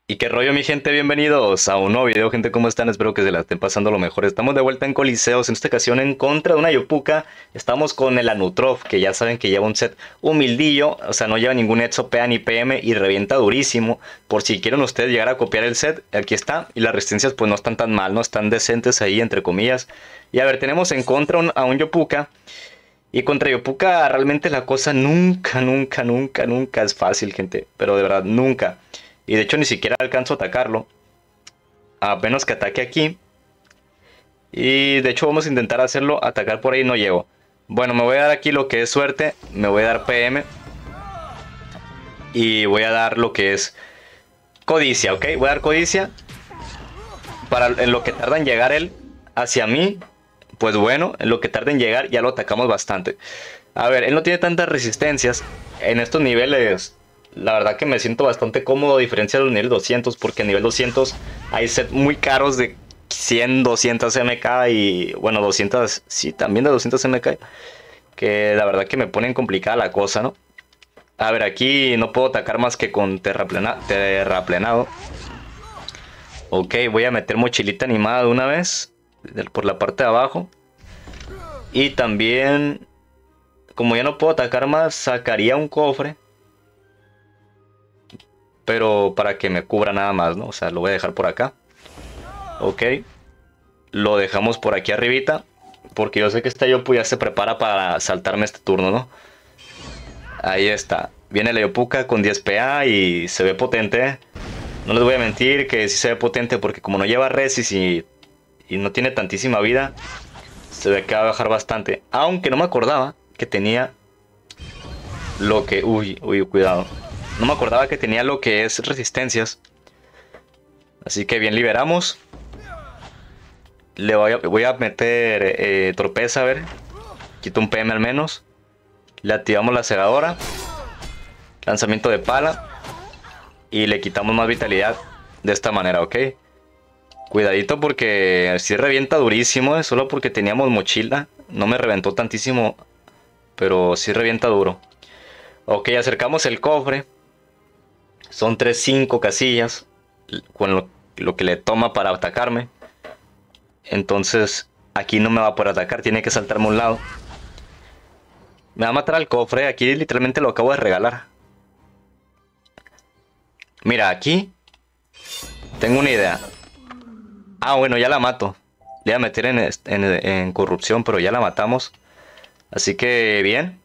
Y qué rollo, mi gente, bienvenidos a un nuevo video, gente, ¿cómo están? Espero que se la estén pasando lo mejor. Estamos de vuelta en Coliseos, en esta ocasión en contra de una Yopuka. Estamos con el Anutrof, que ya saben que lleva un set humildillo, o sea, no lleva ningún Etso, PA ni PM y revienta durísimo. Por si quieren ustedes llegar a copiar el set, aquí está. Y las resistencias pues no están tan mal, no están decentes ahí, entre comillas. Y a ver, tenemos en contra a un Yopuka. Y contra Yopuka realmente la cosa nunca es fácil, gente. Pero de verdad, nunca. Y de hecho ni siquiera alcanzo a atacarlo. A menos que ataque aquí. Y de hecho vamos a intentar hacerlo. Atacar por ahí no llego. Bueno, me voy a dar aquí lo que es suerte. Me voy a dar PM. Y voy a dar lo que es codicia, ¿ok? Voy a dar codicia. Para en lo que tarda en llegar él hacia mí. Pues bueno, en lo que tarda en llegar ya lo atacamos bastante. A ver, él no tiene tantas resistencias. En estos niveles, la verdad que me siento bastante cómodo a diferencia de los niveles 200. Porque en nivel 200 hay sets muy caros de 100, 200 MK y bueno, 200, sí, también de 200 MK. Que la verdad que me ponen complicada la cosa, ¿no? A ver, aquí no puedo atacar más que con terraplenado. Ok, voy a meter mochilita animada de una vez. Por la parte de abajo. Y también, como ya no puedo atacar más, sacaría un cofre. Pero para que me cubra nada más, ¿no? O sea, lo voy a dejar por acá. Ok. Lo dejamos por aquí arribita. Porque yo sé que esta Yopu ya se prepara para saltarme este turno, ¿no? Ahí está. Viene la Yopuka con 10 PA y se ve potente. No les voy a mentir que sí se ve potente porque como no lleva resis y no tiene tantísima vida, se ve que va a bajar bastante. Aunque no me acordaba que tenía lo que... Uy, cuidado. No me acordaba que tenía lo que es resistencias. Así que bien, liberamos. Voy a meter torpeza, a ver. Quito un PM al menos. Le activamos la segadora. Lanzamiento de pala. Y le quitamos más vitalidad de esta manera, ¿ok? Cuidadito porque si revienta durísimo, solo porque teníamos mochila. No me reventó tantísimo, pero sí revienta duro. Ok, acercamos el cofre. Son 5 casillas. Con lo que le toma para atacarme. Entonces aquí no me va a poder atacar. Tiene que saltarme a un lado. Me va a matar al cofre. Aquí literalmente lo acabo de regalar. Mira, aquí tengo una idea. Ah, bueno, ya la mato. Le voy a meter en corrupción, pero ya la matamos. Así que bien.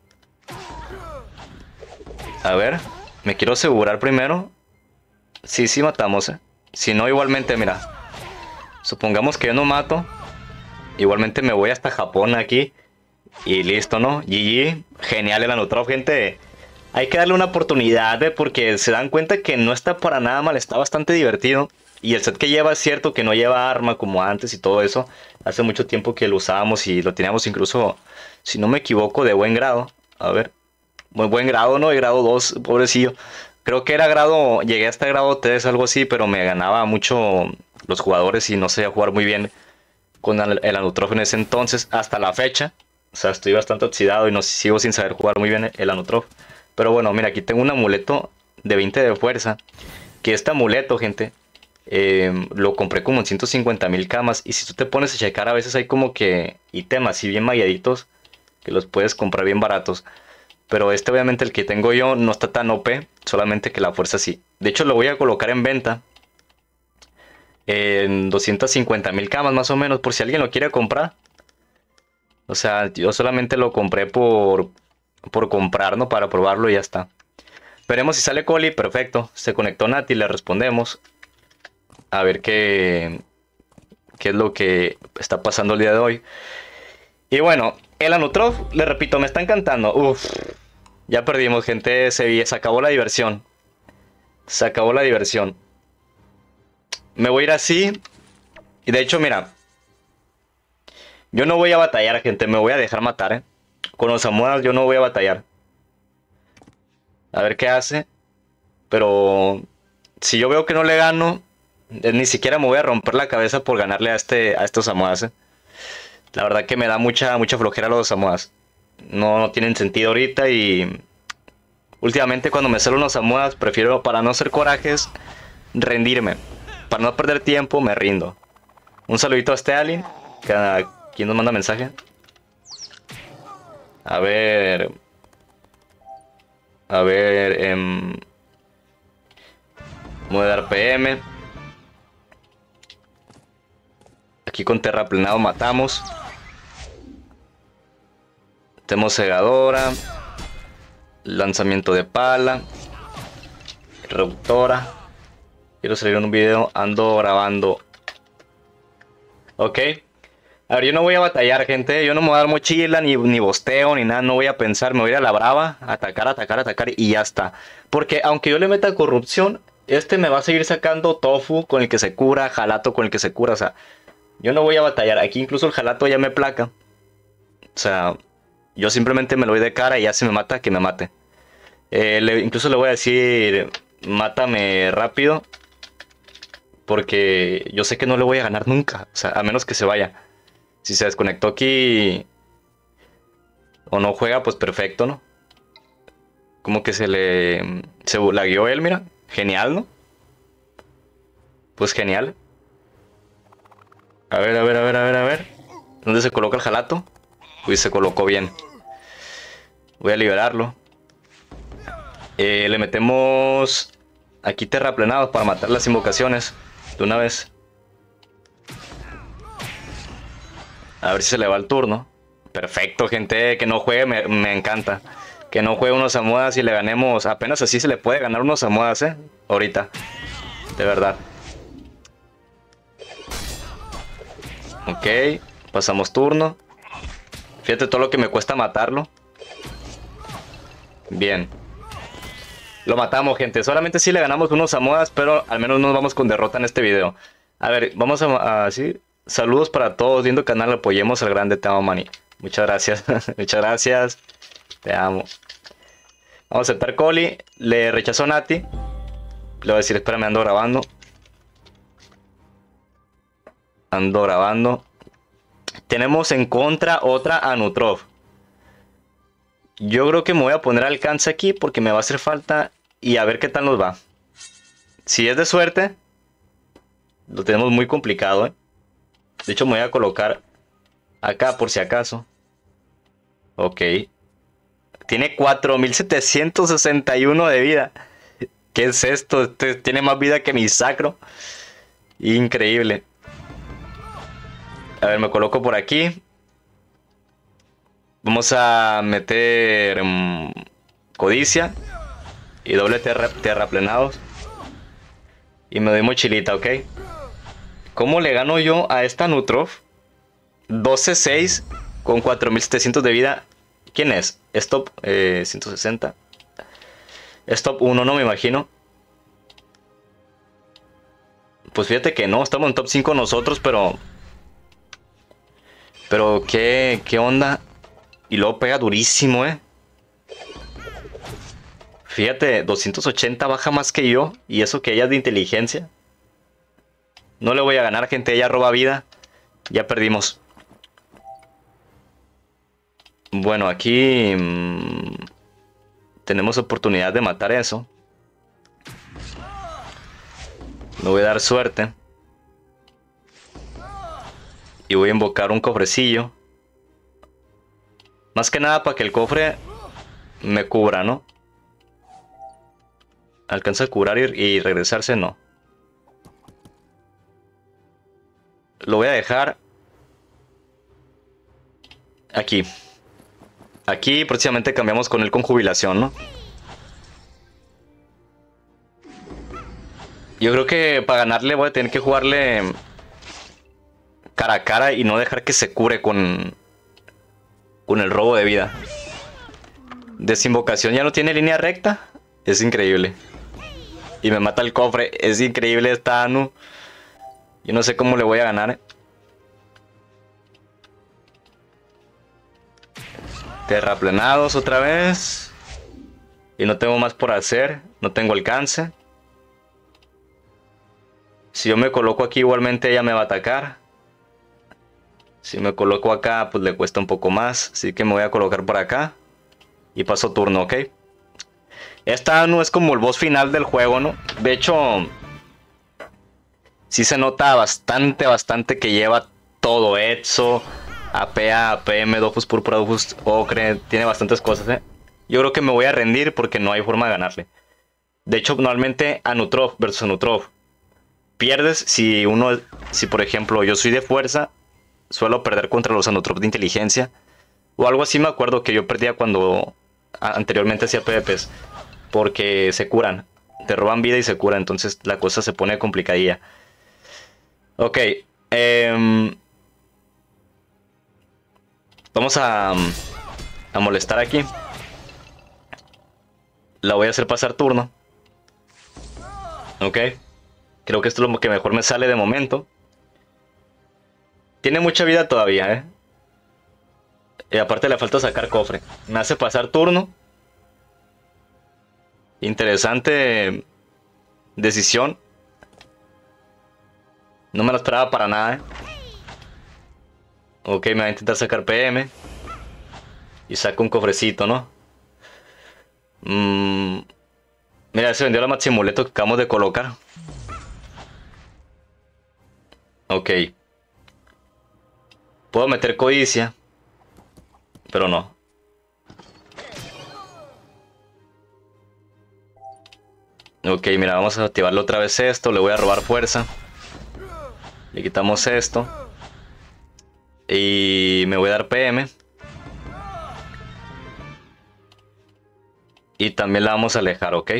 A ver, me quiero asegurar primero. Sí matamos, eh. Si no, igualmente, mira. Supongamos que yo no mato. Igualmente me voy hasta Japón aquí. Y listo, ¿no? GG. Genial el Anutrof, gente. Hay que darle una oportunidad, porque se dan cuenta que no está para nada mal. Está bastante divertido. Y el set que lleva es cierto que no lleva arma como antes y todo eso. Hace mucho tiempo que lo usábamos y lo teníamos incluso, si no me equivoco, de buen grado. A ver. Muy buen grado, ¿no? De grado 2, pobrecillo. Creo que era grado, llegué hasta grado 3, algo así, pero me ganaba mucho los jugadores y no sabía jugar muy bien con el Anutrof en ese entonces, hasta la fecha. O sea, estoy bastante oxidado y no sigo sin saber jugar muy bien el Anutrof. Pero bueno, mira, aquí tengo un amuleto de 20 de fuerza. Que este amuleto, gente, lo compré como en 150,000 camas. Y si tú te pones a checar, a veces hay como que ítems así bien magueaditos que los puedes comprar bien baratos. Pero este obviamente el que tengo yo no está tan OP, solamente que la fuerza sí. De hecho lo voy a colocar en venta en 250,000 camas más o menos, por si alguien lo quiere comprar. O sea, yo solamente lo compré por comprar, ¿no? Para probarlo y ya está. Veremos si sale Coli, perfecto. Se conectó Nati, le respondemos. A ver qué es lo que está pasando el día de hoy. Y bueno, el Anutrof, le repito, me está encantando. Uf, ya perdimos, gente. Se acabó la diversión. Se acabó la diversión. Me voy a ir así. Y de hecho, mira. Yo no voy a batallar, gente. Me voy a dejar matar, ¿eh? Con los Samuels yo no voy a batallar. A ver qué hace. Pero si yo veo que no le gano, ni siquiera me voy a romper la cabeza por ganarle a estos Samuels, ¿eh? La verdad que me da mucha flojera los Samuels. No tienen sentido ahorita y últimamente cuando me salen los Samuels prefiero, para no hacer corajes, rendirme. Para no perder tiempo, me rindo. Un saludito a este alien. ¿Quién nos manda mensaje? A ver... A ver... Voy a dar PM. Aquí con terraplenado matamos. Tenemos segadora. Lanzamiento de pala. Reductora. Quiero salir en un video. Ando grabando. Ok. A ver, yo no voy a batallar, gente. Yo no me voy a dar mochila, ni bosteo, ni nada. No voy a pensar. Me voy a ir a la brava. Atacar, atacar, atacar. Y ya está. Porque aunque yo le meta corrupción, este me va a seguir sacando tofu con el que se cura. Jalato con el que se cura. O sea, yo no voy a batallar. Aquí incluso el jalato ya me placa. O sea, yo simplemente me lo voy de cara y ya si me mata, que me mate. Incluso le voy a decir, mátame rápido. Porque yo sé que no le voy a ganar nunca. O sea, a menos que se vaya. Si se desconectó aquí o no juega, pues perfecto, ¿no? Como que se lagueó él, mira. Genial, ¿no? Pues genial. A ver, a ver, a ver, a ver, a ver. ¿Dónde se coloca el jalato? Uy, se colocó bien. Voy a liberarlo. Le metemos aquí terraplenados para matar las invocaciones de una vez. A ver si se le va el turno. Perfecto, gente. Que no juegue, me encanta. Que no juegue unos Samudas y le ganemos. Apenas así se le puede ganar unos Samudas, ahorita. De verdad. Ok. Pasamos turno. Fíjate todo lo que me cuesta matarlo. Bien. Lo matamos, gente. Solamente si le ganamos unos Samudas, pero al menos nos vamos con derrota en este video. A ver, vamos a así. Saludos para todos, viendo el canal, apoyemos al grande, te amo, Manny. Muchas gracias, muchas gracias. Te amo. Vamos a aceptar Coli. Le rechazó Nati. Le voy a decir, espérame, ando grabando. Ando grabando. Tenemos en contra otra Anutrof. Yo creo que me voy a poner alcance aquí porque me va a hacer falta. Y a ver qué tal nos va. Si es de suerte, lo tenemos muy complicado, De hecho, me voy a colocar acá por si acaso. Ok. Tiene 4761 de vida. ¿Qué es esto? Este tiene más vida que mi sacro. Increíble. A ver, me coloco por aquí. Vamos a meter codicia. Y doble terraplenados. Y me doy mochilita, ¿ok? ¿Cómo le gano yo a esta Nutrof? 12-6 con 4700 de vida. ¿Quién es? Stop 160. Stop 1, no me imagino. Pues fíjate que no, estamos en top 5 nosotros, pero... Pero, ¿qué onda? Y luego pega durísimo, Fíjate, 280 baja más que yo. Y eso que ella es de inteligencia. No le voy a ganar, gente. Ella roba vida. Ya perdimos. Bueno, aquí... tenemos oportunidad de matar eso. Me voy a dar suerte. Y voy a invocar un cofrecillo. Más que nada para que el cofre me cubra, ¿no? Alcanza a curar y regresarse, no. Lo voy a dejar aquí. Aquí próximamente cambiamos con él con jubilación, ¿no? Yo creo que para ganarle voy a tener que jugarle cara a cara y no dejar que se cure con el robo de vida. Desinvocación ya no tiene línea recta. Es increíble. Y me mata el cofre. Es increíble esta Anu. Yo no sé cómo le voy a ganar. Terraplenados otra vez. Y no tengo más por hacer. No tengo alcance. Si yo me coloco aquí, igualmente ella me va a atacar. Si me coloco acá, pues le cuesta un poco más. Así que me voy a colocar por acá. Y paso turno, ¿ok? Esta Anu es como el boss final del juego, ¿no? De hecho, Sí se nota bastante que lleva todo Etso, APA, APM, Dofus Púrpura, Dofus Ocre, tiene bastantes cosas, Yo creo que me voy a rendir porque no hay forma de ganarle. De hecho, normalmente Anutrof versus Anutrof pierdes si por ejemplo yo soy de fuerza, suelo perder contra los Anutrof de inteligencia. O algo así me acuerdo que yo perdía cuando anteriormente hacía PvPs. Porque se curan, te roban vida y se curan, entonces la cosa se pone complicadilla. Ok, vamos a molestar aquí. La voy a hacer pasar turno. Ok, creo que esto es lo que mejor me sale de momento. Tiene mucha vida todavía, y aparte le falta sacar cofre. Me hace pasar turno. Interesante decisión. No me lo esperaba para nada, Ok, me va a intentar sacar PM. Y saca un cofrecito, ¿no? Mira, se vendió la Maximuleto que acabamos de colocar. Ok. Puedo meter codicia. Pero no. Ok, mira, vamos a activarle otra vez esto. Le voy a robar fuerza. Le quitamos esto. Y me voy a dar PM. Y también la vamos a alejar, ok.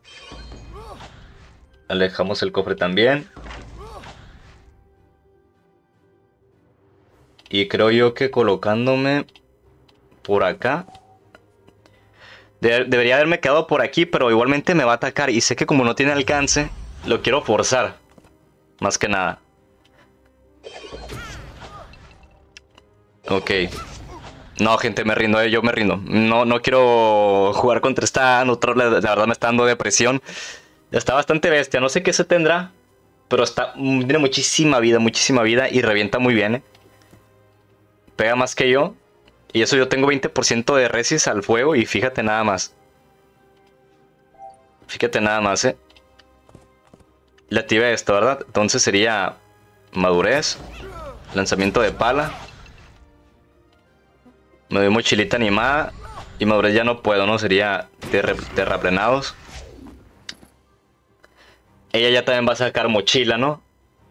Alejamos el cofre también. Y creo yo que colocándome por acá. Debería haberme quedado por aquí, pero igualmente me va a atacar. Y sé que como no tiene alcance, lo quiero forzar. Más que nada. Ok. No, gente, me rindo, yo me rindo. No quiero jugar contra esta Nutrof, la verdad me está dando depresión. Está bastante bestia, no sé qué se tendrá. Pero tiene muchísima vida y revienta muy bien, Pega más que yo. Y eso yo tengo 20% de resist al fuego y fíjate nada más. Fíjate nada más, Le activé esto, ¿verdad? Entonces sería madurez, lanzamiento de pala. Me doy mochilita animada y madurez ya no puedo, ¿no? Sería terraplenados. Ella ya también va a sacar mochila, ¿no?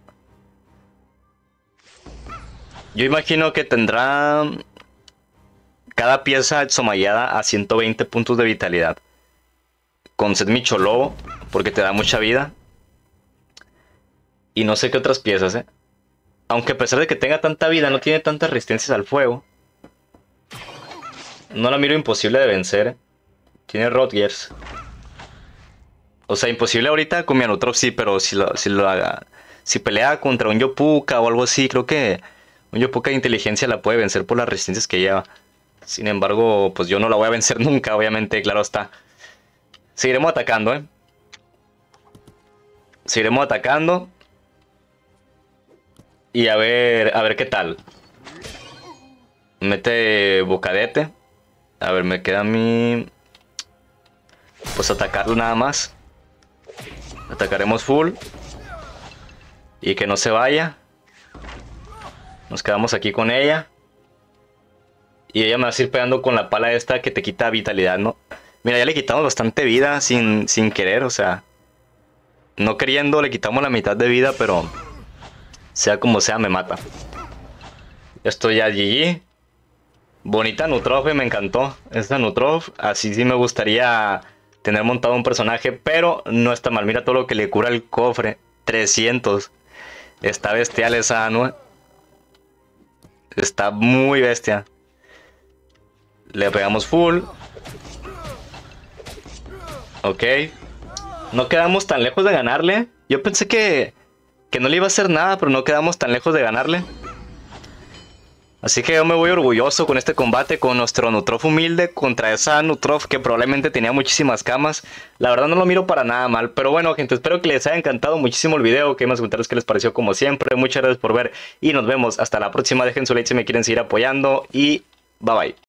Yo imagino que tendrá cada pieza exomallada a 120 puntos de vitalidad. Con set Micholobo, porque te da mucha vida. Y no sé qué otras piezas, Aunque a pesar de que tenga tanta vida, no tiene tantas resistencias al fuego. No la miro imposible de vencer, Tiene Rodgers. O sea, imposible ahorita con mi Anutrof sí, pero si lo haga. Si pelea contra un Yopuka o algo así, creo que un Yopuka de inteligencia la puede vencer por las resistencias que lleva. Sin embargo, pues yo no la voy a vencer nunca, obviamente, claro está. Seguiremos atacando, Seguiremos atacando. Y a ver qué tal. Mete bocadete. A ver, me queda a mí... Pues atacarlo nada más. Atacaremos full. Y que no se vaya. Nos quedamos aquí con ella. Y ella me va a ir pegando con la pala esta que te quita vitalidad, ¿no? Mira, ya le quitamos bastante vida sin querer, o sea... No queriendo le quitamos la mitad de vida, pero... Sea como sea, me mata. Esto ya GG. Bonita Nutrof, me encantó. Esta Nutrof, así sí me gustaría tener montado un personaje, pero no está mal. Mira todo lo que le cura el cofre. 300. Está bestial esa Anu. Está muy bestia. Le pegamos full. Ok. No quedamos tan lejos de ganarle. Yo pensé que no le iba a hacer nada, pero no quedamos tan lejos de ganarle. Así que yo me voy orgulloso con este combate con nuestro Nutrof humilde contra esa Nutrof que probablemente tenía muchísimas camas. La verdad no lo miro para nada mal. Pero bueno, gente, espero que les haya encantado muchísimo el video. Que más comentarios que les pareció como siempre. Muchas gracias por ver y nos vemos hasta la próxima. Dejen su like si me quieren seguir apoyando y bye bye.